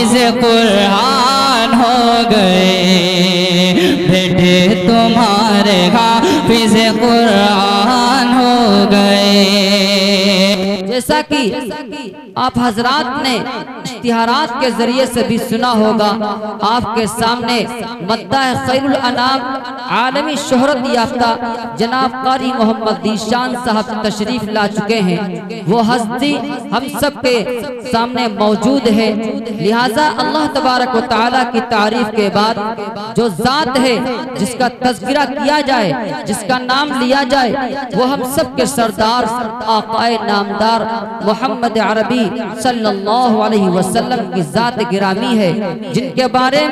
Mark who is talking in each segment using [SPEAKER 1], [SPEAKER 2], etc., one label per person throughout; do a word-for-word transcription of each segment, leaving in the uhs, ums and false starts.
[SPEAKER 1] हाफिज कुरान हो गए, बेटे तुम्हारे हाफिज कुरान हो गए। जैसा कि आप हजरात ने इश्तिहारात के जरिए से भी सुना होगा, आपके सामने मद्दाह खैरुल अनाम आलमी शोहरत याफ्ता जनाब कारी मोहम्मद ज़ीशान साहब तशरीफ ला चुके हैं। वो हस्ती हम सब के सामने मौजूद है। लिहाजा अल्लाह तबारक व तआला की तारीफ के बाद जो जात है जिसका तज़किरा किया जाए, जिसका नाम लिया जाए, वो हम सब के सरदार आकाए नामदार मोहम्मद अरबी सल्लल्लाहु अलैहि वसल्लम की जात गिरामी है, जिनके बारे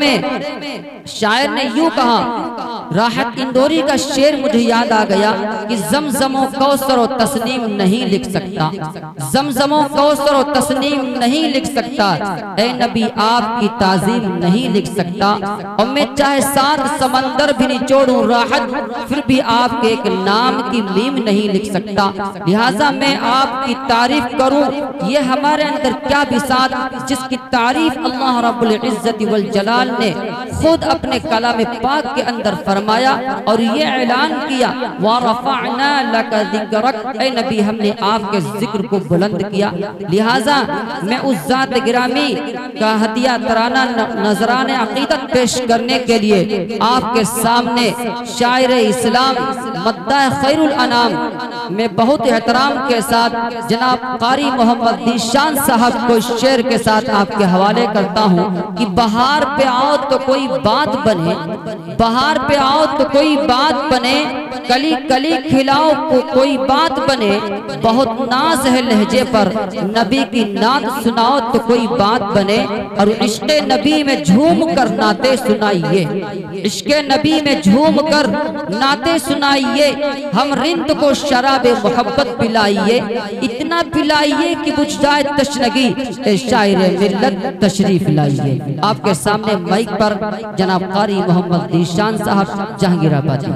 [SPEAKER 1] में शायर ने यूं कहा, राहत इंदौरी का शेर मुझे याद आ गया कि जमजमो कौसर और तस्नीम नहीं लिख सकता, जमजमो कौसर और तस्नीम नहीं लिख सकता, ए नबी आपकी ताजीम नहीं लिख सकता, और मैं चाहे सात समंदर भी निचोड़ूं राहत, फिर भी आपके एक नाम की मीम नहीं लिख सकता। लिहाजा मैं आपकी तारीफ करूं, ये हमारे अंदर क्या बिसात, जिसकी तारीफ अल्लाह रब्बुल इज्जत वल जलाल ने खुद अपने कलाम पाक के अंदर फरमाया और ये ऐलान किया, व रफ़अना लका ज़िक्रक, ऐ नबी हमने आपके जिक्र को बुलंद किया। लिहाजा मैं उस जात गिरामी का हदिया तराना नजराने अकीदत पेश करने के लिए आपके सामने शायर इस्लाम मद्दाह खैरुल अनाम में बहुत एहतराम के साथ जनाब कारी मोहम्मद ज़ीशान साहब को शेर के साथ आपके हवाले करता हूँ कि बहार पे आओ तो कोई बात बने, बहार पे आओ तो कोई बात बने, कली कली खिलाओ को कोई बात बने, बहुत नाज है लहजे पर नबी की नात सुनाओ तो कोई बात बने, और इश्क़े नबी में झूम कर नाते सुनाइए, इश्क़े नबी में झूम कर नाते सुनाइए, हम रिंद को शराबे मोहब्बत पिलाइए, इतना पिलाइए कि बुझ जाए तशनगी, ए शायरे मिल्लत तशरीफ लाइए। आपके सामने माइक पर जनाब कारी मोहम्मद ज़ीशान साहब जहांगीराबादी।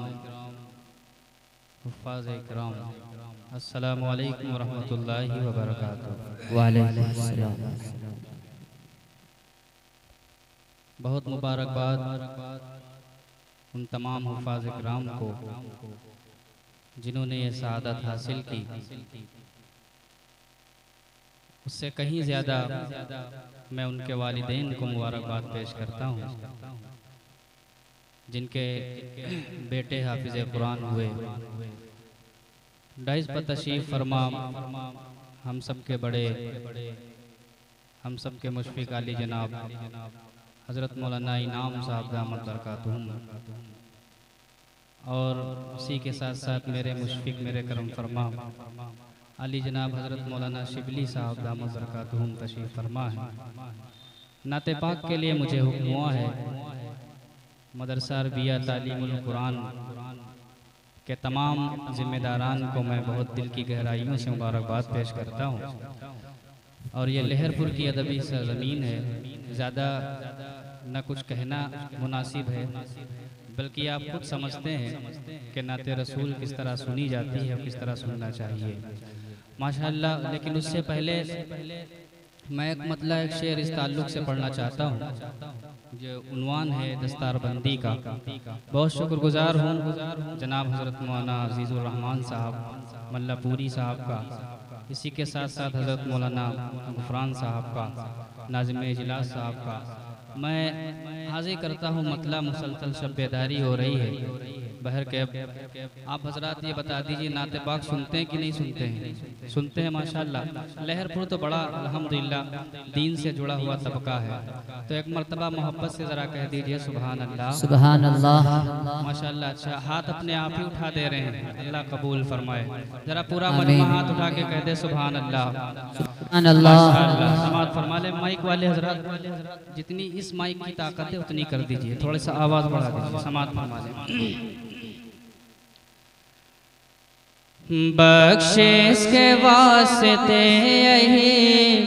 [SPEAKER 2] अस्सलामु अलैकुम व रहमतुल्लाहि व बरकातुहू।
[SPEAKER 1] वालेकुम अस्सलाम।
[SPEAKER 2] बहुत मुबारकबाद उन तमाम हुफ़ाज़ इकराम को जिन्होंने ये सआदत हासिल की। उससे कहीं ज़्यादा मैं उनके वालिदैन को मुबारकबाद पेश करता हूँ, जिनके बेटे हाफिज़ कुरान हुए। डाइस पर तशरीफ़ फरमा हम सब के बड़े, हम सब के मुशफ़िक़ अली जनाब हज़रत मौलाना इनाम साहब दामत बरकातुहुम, और उसी के साथ साथ मेरे मुशफ़िक़ मेरे करम फरमा अली जनाब हज़रत मौलाना शिबली साहब दामत बरकातुहुम तशरीफ़ फरमा है। नाते पाक के लिए मुझे हुक्म हुआ है मदरसा अरबिया तालीमुल कुरान के तमाम ज़िम्मेदारान को मैं बहुत दिल की गहराइयों से मुबारकबाद पेश करता हूँ। और ये लहरपुर की अदबी सरज़मीन है, ज़्यादा न कुछ कहना मुनासिब है, बल्कि आप खुद समझते हैं कि नाते रसूल किस तरह सुनी जाती है और किस तरह सुनना चाहिए माशाअल्लाह। लेकिन उससे पहले मैं एक मतलब एक शेर इस ताल्लुक़ से पढ़ना चाहता हूँ जो उन्वान है दस्तारबंदी का। बहुत शुक्रगुजार हूँ जनाब हज़रत मौलाना अज़ीज़ुर रहमान साहब मल्लापुरी साहब का, इसी के साथ साथ हज़रत मौलाना गुफरान साहब का, नाज़िम इजलास साहब का। मैं हाज़िर करता हूँ मतला मुसलसल शब बेदारी हो रही है बहर के। आप हजरात ये बता दीजिए नाते पाक सुनते हैं कि नहीं सुनते हैं? सुनते हैं माशाअल्लाह। लहरपुर तो बड़ा अल्हम्दुलिल्लाह दीन से जुड़ा हुआ तबका है, तो एक मर्तबा मोहब्बत से ज़रा कह दीजिए सुभान अल्लाह
[SPEAKER 1] सुभान अल्लाह
[SPEAKER 2] माशाअल्लाह। अच्छा हाथ अपने आप ही उठा दे रहे हैं, अल्लाह कबूल फरमाए। ज़रा पूरा मजमा हाथ उठा के कह दे सुभान अल्लाह
[SPEAKER 1] सुभान अल्लाह।
[SPEAKER 2] समात फरमा ले। माइक वाले हजरात जितनी इस माइक की ताकत है उतनी कर दीजिए, थोड़ा सा आवाज़ बढ़ा दीजिए, समात फरमा ले।
[SPEAKER 1] बख्शिश के वास्ते यही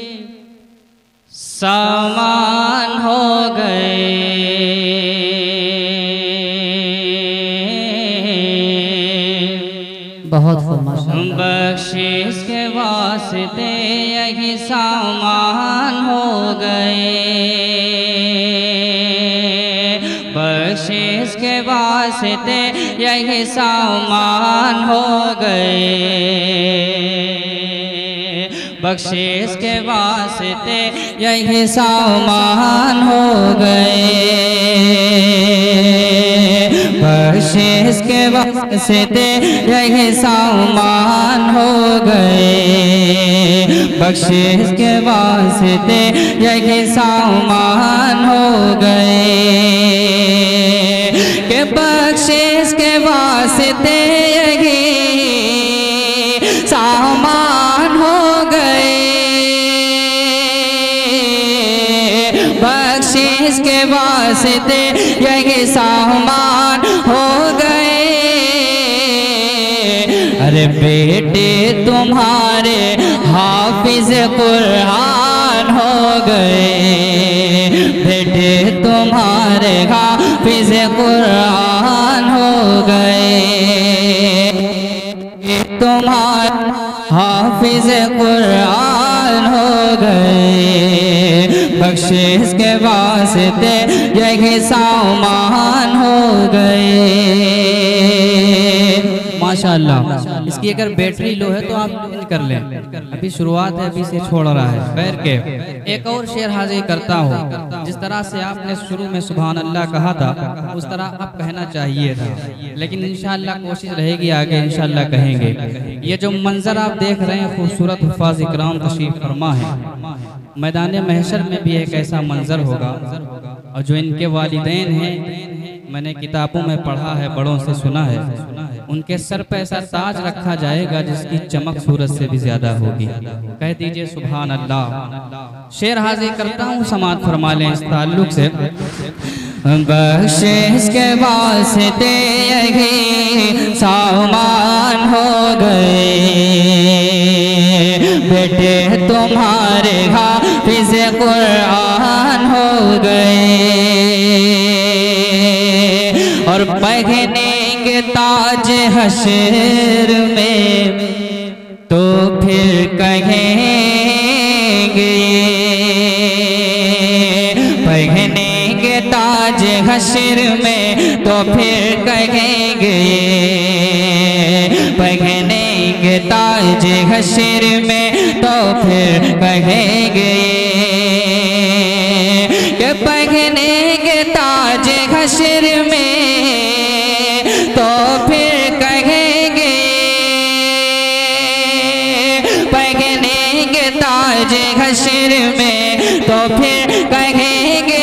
[SPEAKER 1] सामान हो गए, बहुत माशाअल्लाह। बख्शिश के वास्ते यही सामान हो गए, बख्शिश के वास्ते यही सामान हो गए, बख्शिश के वास्ते यही सामान हो गए, बख्शिश के वास्ते यही सामान हो गए, बख्शिश के वास्ते यही सामान हो गए, के बख्शिश के वास्ते यही सामान हो गए, बख्शिश के वास्ते यही सामान हो गए। अरे बेटे तुम्हारे हाफिज कुरान हो गए, बेटे तुम्हारे हाफिज कुरान हो गए, तुम्हारे हाफिज कुरान हो गए, बख्शिश के वास्ते यही सामान हो गए। माशाअल्लाह। इसकी अगर बैटरी लो है तो आप चेंज कर लें, अभी शुरुआत है, अभी से छोड़ रहा है। खैर के एक और शेर हाजिर करता हूँ, जिस तरह से आपने शुरू में सुभान अल्लाह कहा था उस तरह अब कहना चाहिए था, लेकिन इंशाअल्लाह कोशिश रहेगी आगे इंशाअल्लाह कहेंगे। ये जो मंजर आप देख रहे हैं, खूबसूरत हुफ़ाज़ इकराम तशरीफ फरमा है, मैदान महशर में भी एक ऐसा मंजर होगा, और जो इनके वालिदैन हैं, मैंने किताबों में पढ़ा है, बड़ों से सुना है, उनके सर पे ऐसा ताज रखा जाएगा जिसकी चमक सूरज से भी ज्यादा होगी। कह दीजिए सुभान अल्लाह। शेर हाजिर करता हूँ, समाअत फरमा लें इस ताल्लुक से। बख्शिश के वास्ते यही सामान हो गए, बेटे तुम्हारे हाफिज कुरान हो गए, और पहनेंगे ताज हशर में तो फिर कहेंगे, पहनेंगे ताज हशर में तो फिर कहेंगे, पहनेंगे ताज हशर में तो फिर कहेंगे, कि पहनेंगे ताज हशर में तो फिर कहेंगे, पहनेंगे ताज हशर में तो फिर कहेंगे।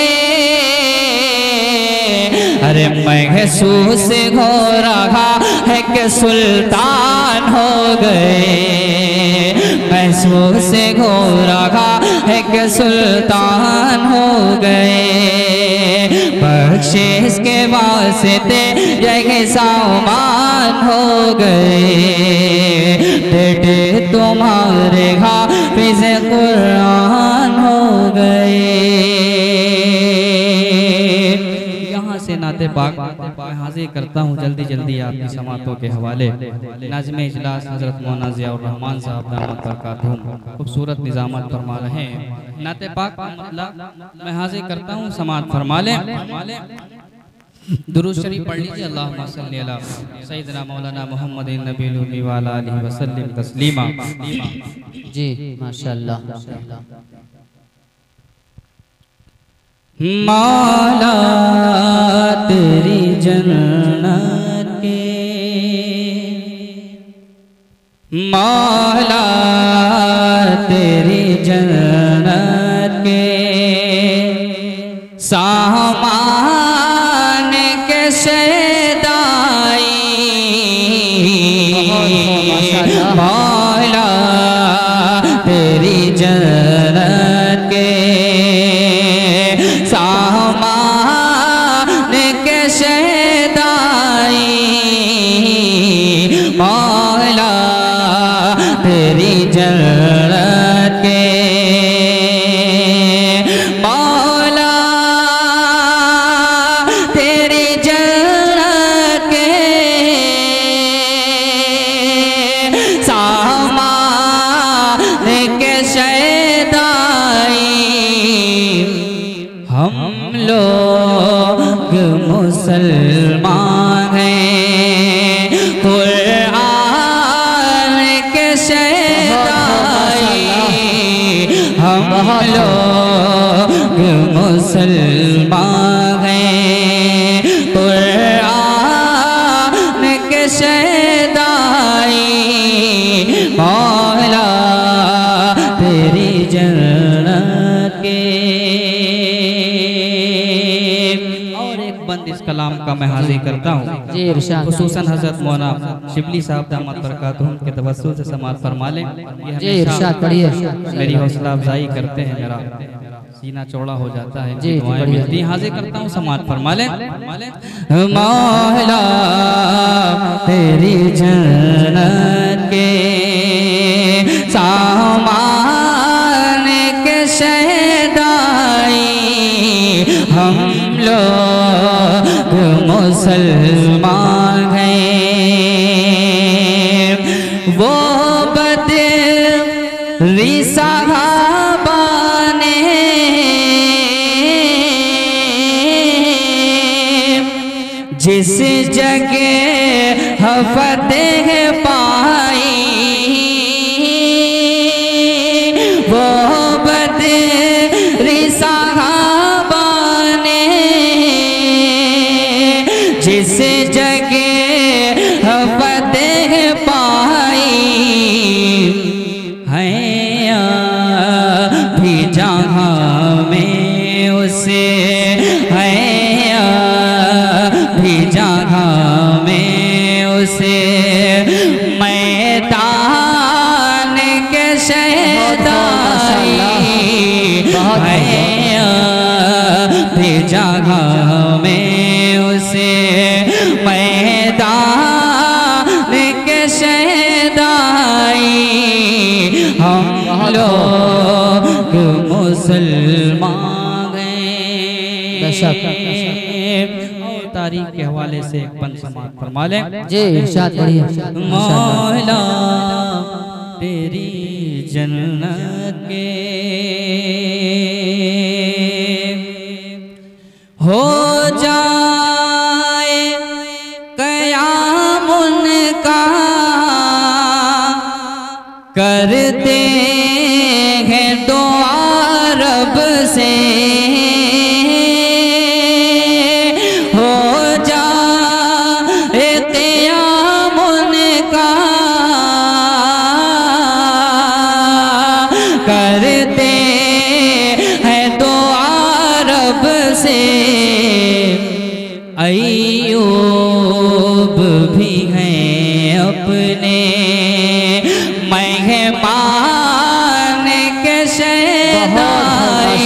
[SPEAKER 1] अरे महसूस हो रहा है कि सुल्तान हो गए, महसूस हो रहा है कि सुल्तान हो गए, बख्शिश के वास्ते यही सामान हो गए, बेटे तुम्हारे हाफिज कुरान हो गए। यहाँ से नाते पाक मैं हाजिर करता हूँ जल्दी जल्दी आपकी समातों के हवाले। नाज़िम इजलास हज़रत मौलाना ज़ियाउर रहमान साहब दामत बरकातहुम खूबसूरत निज़ामत फरमा रहे हैं। नाते पाक मतलब मैं हाजिर करता हूँ, समाअत फरमा लें। दुरूद शरीफ पढ़ लीजिए, अल्लाहुम्मा सल्ली अला सय्यिदना मौलाना मुहम्मदिन नबील उम्मी व अला आलिहि वसल्लम तस्लीमा।
[SPEAKER 3] जी माशाअल्लाह।
[SPEAKER 1] मौला तेरी जन्नत के, मौला तेरी जन्नत के सामान के शैदाई, मौला तेरी जन्नत के सामान के शैदाई, मौला तेरी जन्नत के शैदाई हम लोग मुसलमान हैं, कुरान के शैदाई हम लोग मुसलमान हैं, कुरान के शैदाई मौला तेरी जन्नत के। और एक बंद इस कलाम का मैं हाजिर करता हूँ, खुसूसन हज़रत मौलाना शिबली साहब दामत बरकातुहूम के तवस्सुल से समाअत फरमा लें। ये मेरी हौसला अफजाई करते हैं, मेरा सीना चौड़ा हो जाता है, दुआएं मिलती हैं। हाजिर करता हूँ, समाअत फरमा लें। मौला तेरी जन्नत के सामान के शैदाई हम लोग मुसलमान हैं, वो बदरी सहाबा ने जिस जगह फतेह पाई, वो बदरी सहाबा ने जिस जगह फतेह पाई है, भी जहाँ में उसे है, भी जहाँ में उसे मैदान के शैदाई है, भी जहाँ में उसे मैदान के शैदाई हम लोग मुसलमान हैं। तारीख के हवाले से एक बंद समाअत फरमा लें।
[SPEAKER 3] जी इरशाद करिए।
[SPEAKER 1] मौला तेरी जन्नत के हो जाए क़याम उनका, करते हैं दुआ रब से, करते हैं दुआ रब से। अय्यूब भी हैं अपने मेहमान के शैदाई,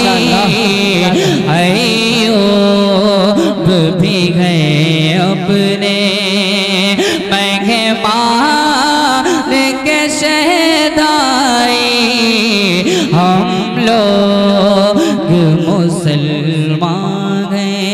[SPEAKER 1] अय्यूब भी हैं अपने मेहमान के शैदाई हम लोग मुसलमान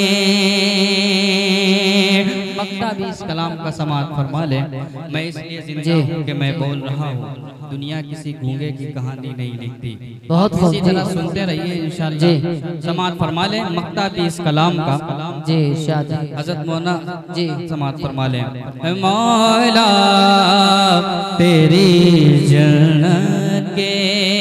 [SPEAKER 1] हैं। मक्ता भी इस कलाम का समाअत फरमा ले। मैं इसलिए जिंदा हूं कि मैं बोल रहा हूँ, दुनिया किसी गूंगे की कहानी नहीं लिखती।
[SPEAKER 3] बहुत
[SPEAKER 1] इसी तरह सुनते रहिए इंशाअल्लाह। समाअत फरमा ले मक्ता भी इस कलाम का।
[SPEAKER 3] जी इरशाद
[SPEAKER 1] हज़रत मौलाना
[SPEAKER 3] जी
[SPEAKER 1] समाअत फरमा ले। मौला तेरी जन्नत के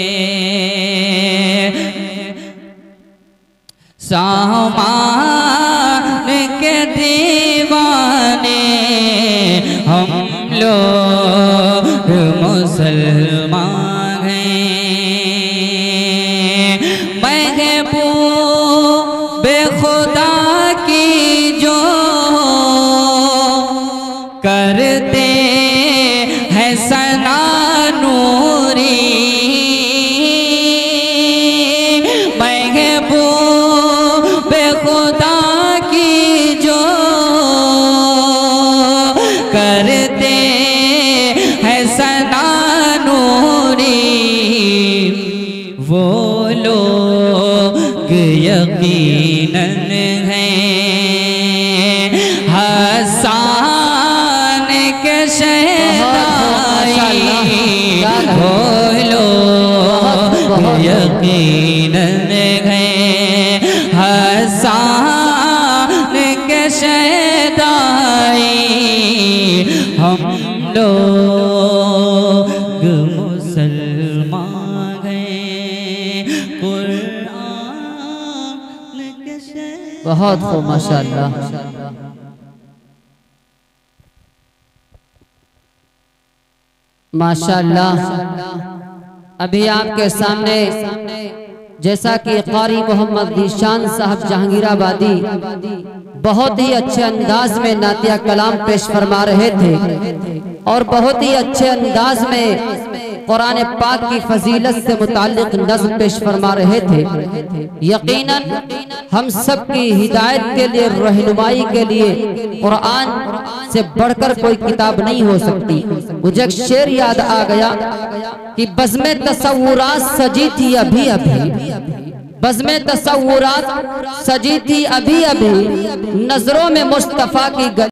[SPEAKER 1] सामान के दीवाने हम लोग मुसलमान हैं, महबूब खुदा की जो करते हैं सना नूरी, खुदा की जो करते हैं सना नूरी, वो लोग यकीनन हैं हसन के शैदाई, वो लोग यकीन में गए हसन के शहदाई हम लोग मुसलमान गए कुरान के शहदाई।
[SPEAKER 3] बहुत खूब माशाअल्लाह। माशाअल्लाह अभी आपके सामने जैसा कि कारी मोहम्मद ज़ीशान साहब जहांगीराबादी बहुत ही अच्छे अंदाज में नातिया कलाम पेश फरमा रहे थे और बहुत ही अच्छे अंदाज में कुरान पाक की फजीलत से मुताल्लिक नज़्म पेश फरमा रहे थे। यकीनन हम सब की हिदायत के लिए, रहनुमाई के लिए कुरान से बढ़कर कोई किताब नहीं हो सकती। मुझे एक शेर याद आ गया कि बज़्मे तसव्वुरात सजी थी अभी अभी, बज़्मे तसव्वुरात सजी थी अभी अभी, नजरों में मुस्तफा की